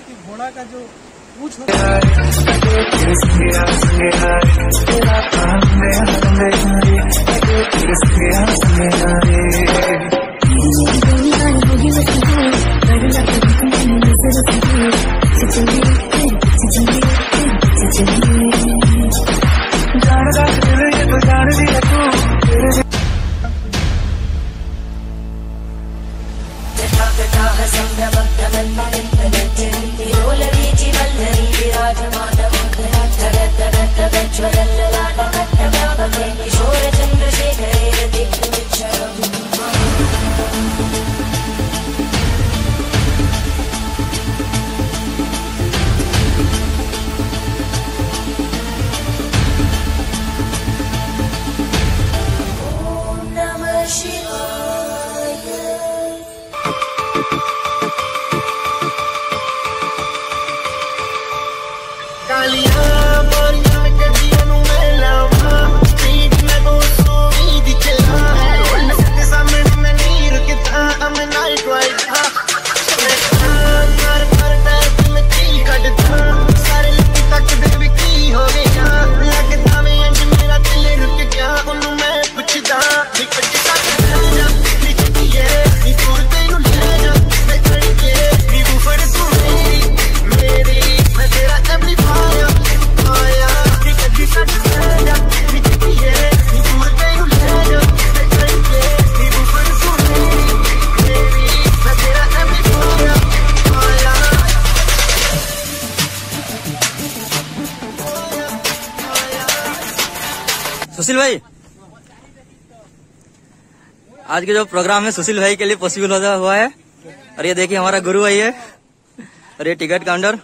कि घोड़ा का जो पूछ होता है सुशील भाई, आज के जो प्रोग्राम है सुशील भाई के लिए पॉसिबल हुआ है। और ये देखिए हमारा गुरु भाई है और ये टिकट काउंटर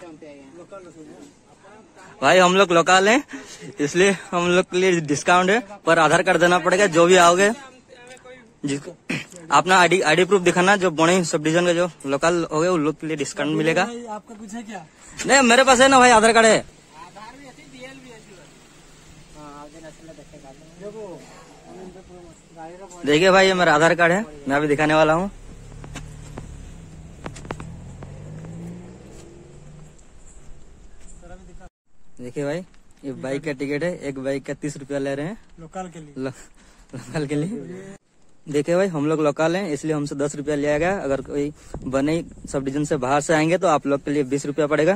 भाई। हम लोग लोकल हैं इसलिए हम लोग के लिए डिस्काउंट है, पर आधार कार्ड देना पड़ेगा। जो भी आओगे जिसको अपना आईडी प्रूफ दिखाना, जो बड़ी सब डिवीजन का जो लोकल हो गए उन लोग के लिए डिस्काउंट मिलेगा। आपका कुछ है क्या? नहीं, मेरे पास है ना भाई, आधार कार्ड है। देखिए भाई, ये मेरा आधार कार्ड है, मैं अभी दिखाने वाला हूँ। देखिए भाई, ये बाइक का टिकट है। एक बाइक का 30 रुपया ले रहे हैं लोकल के लिए। लोकल के लिए। देखिए भाई, हम लोग लोकल हैं इसलिए हमसे 10 रुपया लिया गया। अगर कोई बने सब डिवीजन से बाहर से आएंगे तो आप लोग के लिए 20 रुपया पड़ेगा।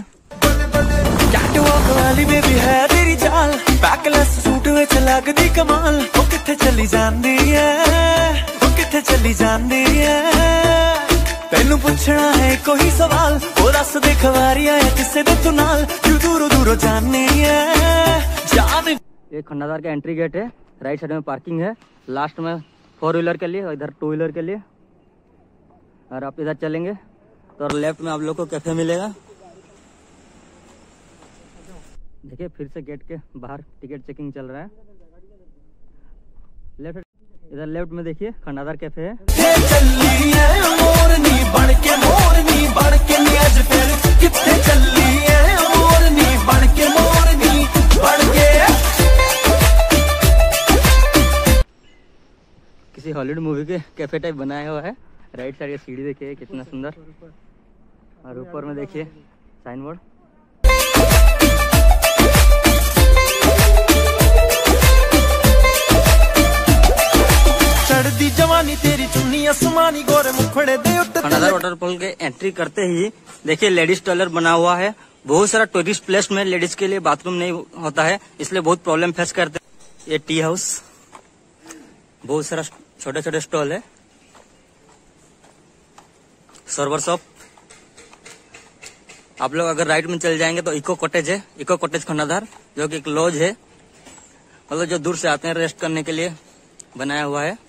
तेरी चाल बैकलेस सूट विच लगदी कमाल, ओ किथे चली जांदी है, ओ किथे चली जांदी है। तैनू पुछना है कोई सवाल, ओ दस दे खवारियां है किसे दे तू नाल, क्यों दूरों दूरों जानी है जान। ये खंडादार का एंट्री गेट है। राइट साइड में पार्किंग है, लास्ट में 4 व्हीलर के लिए और इधर 2 व्हीलर के लिए। और आप इधर चलेंगे तो लेफ्ट में आप लोग को कैफे मिलेगा। देखिए फिर से गेट के बाहर टिकट चेकिंग चल रहा है। इधर लेफ्ट में देखिए खंडादार कैफे है। किसी हॉलीवुड मूवी के कैफे टाइप बनाया हुआ है। राइट साइड की सीढ़ी देखिए कितना सुंदर, और ऊपर में देखिए साइन बोर्ड। खंडादार वाटरफॉल के एंट्री करते ही देखिए लेडीज टॉयलेट बना हुआ है। बहुत सारा टूरिस्ट प्लेस में लेडीज के लिए बाथरूम नहीं होता है, इसलिए बहुत प्रॉब्लम फेस करते हैं। ये टी हाउस, बहुत सारा छोटे छोटे स्टॉल है। Server shop. आप लोग अगर राइट में चल जाएंगे तो इको कॉटेज है, इको कॉटेज खंडादार, जो कि एक लॉज है, मतलब जो दूर से आते हैं रेस्ट करने के लिए बनाया हुआ है।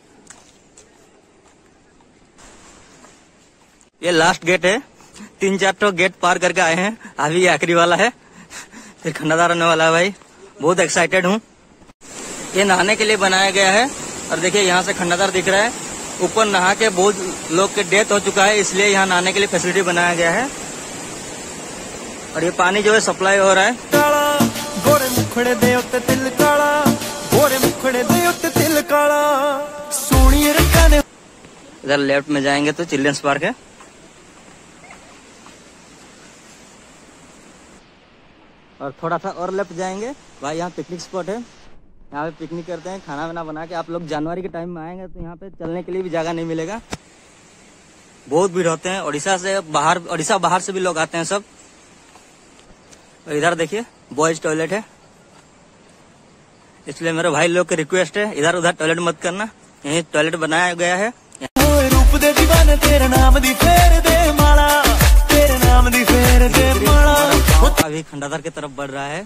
ये लास्ट गेट है। 3-4 तो गेट पार करके आए हैं, अभी ये आखिरी वाला है, फिर खंडादार आने वाला है। भाई बहुत एक्साइटेड हूँ। ये नहाने के लिए बनाया गया है और देखिए यहाँ से खंडादार दिख रहा है। ऊपर नहा के बहुत लोग के डेथ हो चुका है, इसलिए यहाँ नहाने के लिए फैसिलिटी बनाया गया है। और ये पानी जो है सप्लाई हो रहा है। गोरे मुखड़े दे उत्ते तिल काला, गोरे मुखड़े दे उत्ते तिल काला, सोनिए रखा ने। इधर लेफ्ट में जाएंगे तो चिल्ड्रंस पार्क है। और थोड़ा सा और लेफ्ट जाएंगे भाई, यहाँ पिकनिक स्पॉट है। यहाँ पे पिकनिक करते हैं, खाना वाना बना के। आप लोग जनवरी के टाइम में आएंगे तो यहाँ पे चलने के लिए भी जगह नहीं मिलेगा, बहुत भीड़ होते हैं। उड़ीसा बाहर से भी लोग आते हैं सब। इधर देखिए बॉयज टॉयलेट है, इसलिए मेरे भाई लोग की रिक्वेस्ट है इधर उधर टॉयलेट मत करना, यही टॉयलेट बनाया गया है। रूप दे दीवाने तेरे नाम दी फेर दे माला, तेरे नाम दी फेर दे माला। अभी खंडाधर की तरफ बढ़ रहा है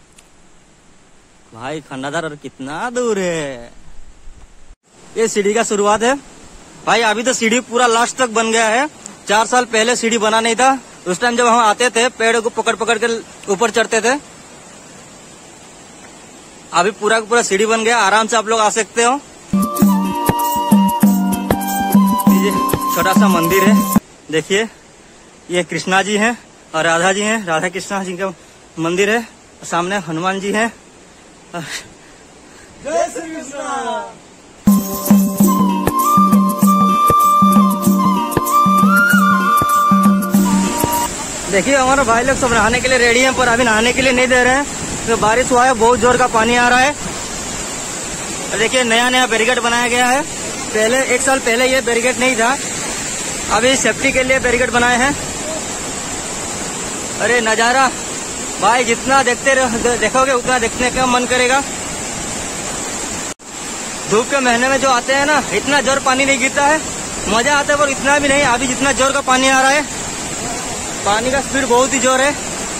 भाई, खंडाधर और कितना दूर है। ये सीढ़ी का शुरुआत है भाई, अभी तो सीढ़ी पूरा लास्ट तक बन गया है। 4 साल पहले सीढ़ी बना नहीं था, उस टाइम जब हम आते थे पेड़ को पकड़ पकड़ के ऊपर चढ़ते थे। अभी पूरा पूरा सीढ़ी बन गया, आराम से आप लोग आ सकते हो। ये छोटा सा मंदिर है, देखिए ये कृष्णा जी हैं और राधा जी हैं, राधा कृष्णा जी का मंदिर है। सामने हनुमान जी हैं। जय श्री कृष्णा। देखिए हमारे भाई लोग सब नहाने के लिए रेडी हैं, पर अभी नहाने के लिए नहीं दे रहे हैं, तो बारिश हुआ है, बहुत जोर का पानी आ रहा है। देखिए नया नया बैरिकेड बनाया गया है, पहले 1 साल पहले ये बैरिकेड नहीं था, अभी सेफ्टी के लिए बैरिकेड बनाए हैं। अरे नजारा भाई जितना देखोगे उतना देखने का मन करेगा। धूप के महीने में जो आते हैं ना, इतना जोर पानी नहीं गिरता है, मजा आता है, पर इतना भी नहीं। अभी जितना जोर का पानी आ रहा है, पानी का स्पीड बहुत ही जोर है।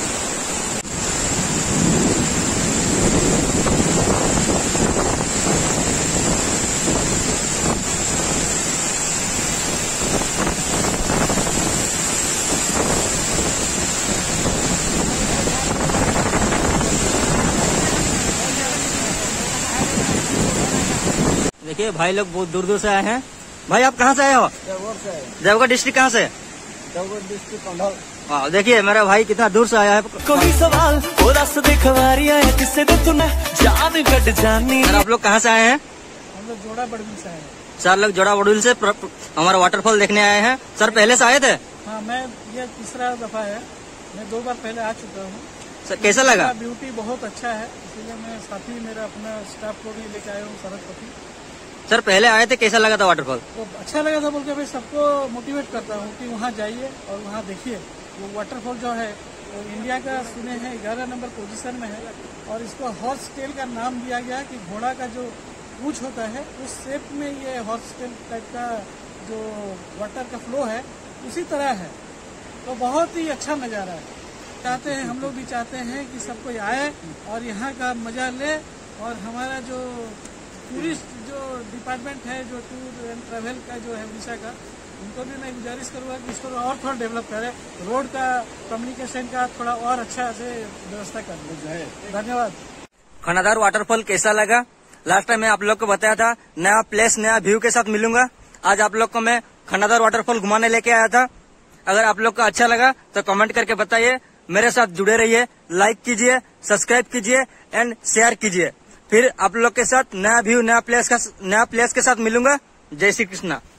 देखिए भाई लोग बहुत दूर दूर से आए हैं। भाई आप कहाँ से आए हो? देवगढ़ डिस्ट्रिक्ट। कहाँ से? देवगढ़ डिस्ट्रिक्ट कंधार। वाह, देखिए मेरा भाई कितना दूर से आया है। कोई सवाल वो दस दे खवारी आया किससे दे तूने जान कट जानी। आप लोग कहाँ से आए हैं? हम लोग जोड़ा बड़बिल से आए हैं। 4 लोग जोड़ा बड़बिल से हमारा वाटरफॉल देखने आए हैं। सर पहले से आए थे? हाँ, मैं ये तीसरा दफा है, मैं 2 बार पहले आ चुका हूँ। सर कैसा लगा? ब्यूटी बहुत अच्छा है, इसलिए मैं साथी मेरा अपना स्टाफ को भी लेके आया हूँ, सरस्वती। सर पहले आए थे, कैसा लगा था वाटरफॉल? तो अच्छा लगा था, बोल के भाई सबको मोटिवेट करता हूँ कि वहाँ जाइए और वहाँ देखिए। वो वाटरफॉल जो है वो इंडिया का सुने हैं 11 नंबर पोजीशन में है, और इसको हॉर्स टेल का नाम दिया गया कि घोड़ा का जो पूंछ होता है उस शेप में ये हॉर्स टेल टाइप का जो वाटर का फ्लो है उसी तरह है। तो बहुत ही अच्छा नज़ारा है। चाहते हैं, हम लोग भी चाहते हैं कि सब कोई आए और यहाँ का मजा ले। और हमारा जो टूरिस्ट जो डिपार्टमेंट है, जो टूर एंड ट्रैवल का जो है उड़ीसा का, उनको भी मैं गुजारिश करूँगा कि इसको और थोड़ा डेवलप करें, रोड का कम्युनिकेशन का थोड़ा और अच्छा से व्यवस्था कर दी। धन्यवाद। खंडाधर वाटरफॉल कैसा लगा? लास्ट टाइम मैं आप लोग को बताया था नया प्लेस नया व्यू के साथ मिलूंगा। आज आप लोग को मैं खंडाधर वाटरफॉल घुमाने लेके आया था। अगर आप लोग को अच्छा लगा तो कमेंट करके बताइए, मेरे साथ जुड़े रहिए, लाइक कीजिए, सब्सक्राइब कीजिए एंड शेयर कीजिए। फिर आप लोग के साथ नया व्यू नया प्लेस के साथ मिलूंगा। जय श्री कृष्णा।